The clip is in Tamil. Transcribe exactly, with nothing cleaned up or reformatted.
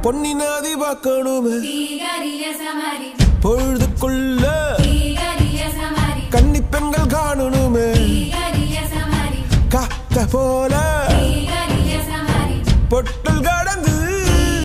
பொன்னி நாதி பார்க்கணுமே பொழுதுக்குள்ள கன்னி பெண்கள் காணணுமே காத்த போல பொட்டல் கடந்து